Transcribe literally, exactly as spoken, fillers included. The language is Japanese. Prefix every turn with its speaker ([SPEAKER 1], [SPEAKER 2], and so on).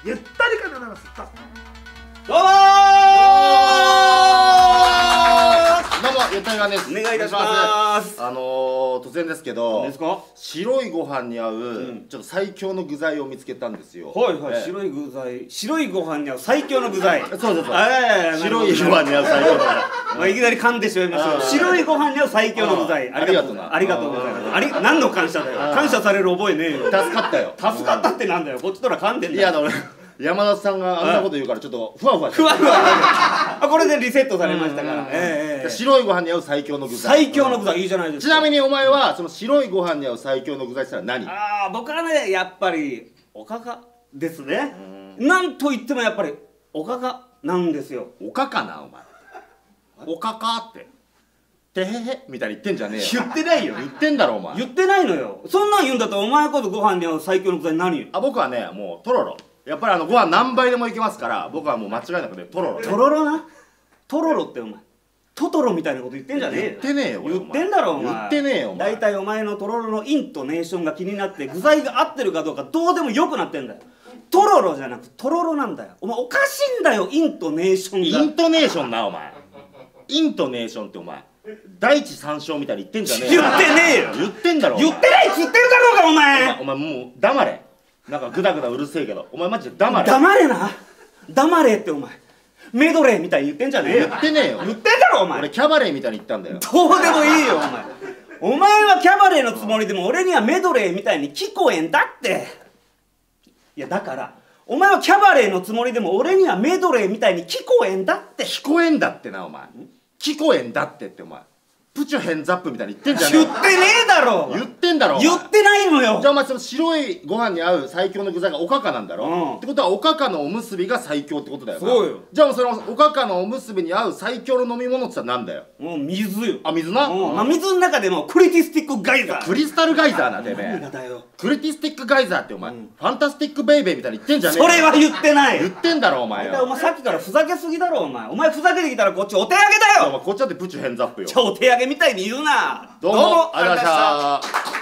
[SPEAKER 1] ゆったり感でございます。
[SPEAKER 2] どうも
[SPEAKER 3] どうもゆったり感です。
[SPEAKER 2] お願いいたします。
[SPEAKER 3] あのー、突然ですけど、
[SPEAKER 2] 何ですか？
[SPEAKER 3] 白いご飯に合う、
[SPEAKER 2] うん、
[SPEAKER 3] ちょっと最強の具材を見つけたんですよ。
[SPEAKER 2] はいはい、
[SPEAKER 3] ええ、
[SPEAKER 2] 白い具材、白いご飯に合う最強の具材。
[SPEAKER 3] そうそうそう。
[SPEAKER 2] 白
[SPEAKER 3] いご飯に合う最強の具材。
[SPEAKER 2] まあいきなり噛んでしまいました。白いご飯に合う最強の具材。
[SPEAKER 3] ありがとうな。
[SPEAKER 2] ありがとうございます。あり、何の感謝だよ。感謝される覚えねえよ。
[SPEAKER 3] 助かったよ。
[SPEAKER 2] 助かったってなんだよ。こっちとら噛んでんだよ。
[SPEAKER 3] いやだ俺山田さんがあんなこと言うからちょっとふわふわして
[SPEAKER 2] ふわふわあ、これでリセットされましたから。ええ、
[SPEAKER 3] 白いご飯に合う最強の具材。
[SPEAKER 2] 最強の具材いいじゃないですか。
[SPEAKER 3] ちなみにお前はその白いご飯に合う最強の具材って言ったら何？
[SPEAKER 2] ああ、僕はねやっぱりおかかですね。なんと言ってもやっぱりおかかなんですよ。
[SPEAKER 3] おかかなお前。おかかっててへへみたいに言ってんじゃねえよ。
[SPEAKER 2] 言ってないよ。
[SPEAKER 3] 言ってんだろお前。
[SPEAKER 2] 言ってないのよ。そんなん言うんだったらお前こそご飯に合う最強の具材何よ。
[SPEAKER 3] あ、僕はねもうとろろ。やっぱりあのご飯何杯でもいけますから僕はもう間違いなくねとろろね。
[SPEAKER 2] とろろな。とろろってお前トトロみたいなこと言ってんじゃねえよ。
[SPEAKER 3] 言ってねえよ。
[SPEAKER 2] 言ってんだろお前。
[SPEAKER 3] 言ってねえよお前。
[SPEAKER 2] 大体お前のとろろのイントネーションが気になって具材が合ってるかどうかどうでもよくなってんだよ。とろろじゃなくとろろなんだよ。お前おかしいんだよイントネーションが。
[SPEAKER 3] イントネーションなお前。イントネーションってお前第一三章みたいに言ってんじゃねえよ。
[SPEAKER 2] 言ってねえよ。
[SPEAKER 3] 言ってんだろ。
[SPEAKER 2] 言ってないっつってるだろうがお前。
[SPEAKER 3] お前もう黙れ。なんかグダグダうるせえけどお前マジで黙れ。
[SPEAKER 2] 黙れな。黙れってお前メドレーみたいに言ってんじゃねえよ。
[SPEAKER 3] 言ってねえよ。
[SPEAKER 2] 言ってんだろお前。
[SPEAKER 3] 俺キャバレーみたいに言ったんだよ。
[SPEAKER 2] どうでもいいよお前。お前はキャバレーのつもりでも俺にはメドレーみたいに聞こえんだって。いやだからお前はキャバレーのつもりでも俺にはメドレーみたいに聞こえんだって。
[SPEAKER 3] 聞こえんだってなお前。聞こえんだってってお前プチュヘンザップみたいに言ってんじゃねえよ。
[SPEAKER 2] 言ってねえだろ。
[SPEAKER 3] 言ってんだろ。
[SPEAKER 2] 言ってないのよ。
[SPEAKER 3] じゃあお前その白いご飯に合う最強の具材がおかかなんだろ、うん、ってことはおかかのおむすびが最強ってことだよな。
[SPEAKER 2] そうよ。
[SPEAKER 3] じゃあもうそのおかかのおむすびに合う最強の飲み物って言ったらなんだよ。
[SPEAKER 2] もう水よ。
[SPEAKER 3] あ、水な、
[SPEAKER 2] うん、まあ、水の中でもクリティスティックガイザー。
[SPEAKER 3] クリスタルガイザーなてめえ。
[SPEAKER 2] 何がだよ。
[SPEAKER 3] クリティスティックガイザーってお前、うん、ファンタスティックベイベーみたいに言ってんじゃねえ
[SPEAKER 2] それは言ってない。
[SPEAKER 3] 言ってんだろお前よ。
[SPEAKER 2] お前さっきからふざけすぎだろお前。お前ふざけてきたらこっちお手上げだよ。
[SPEAKER 3] お前こっちだってプチュヘンザップよ。
[SPEAKER 2] じゃあお手上げみたいに言うな。
[SPEAKER 3] どうもありがとうございました。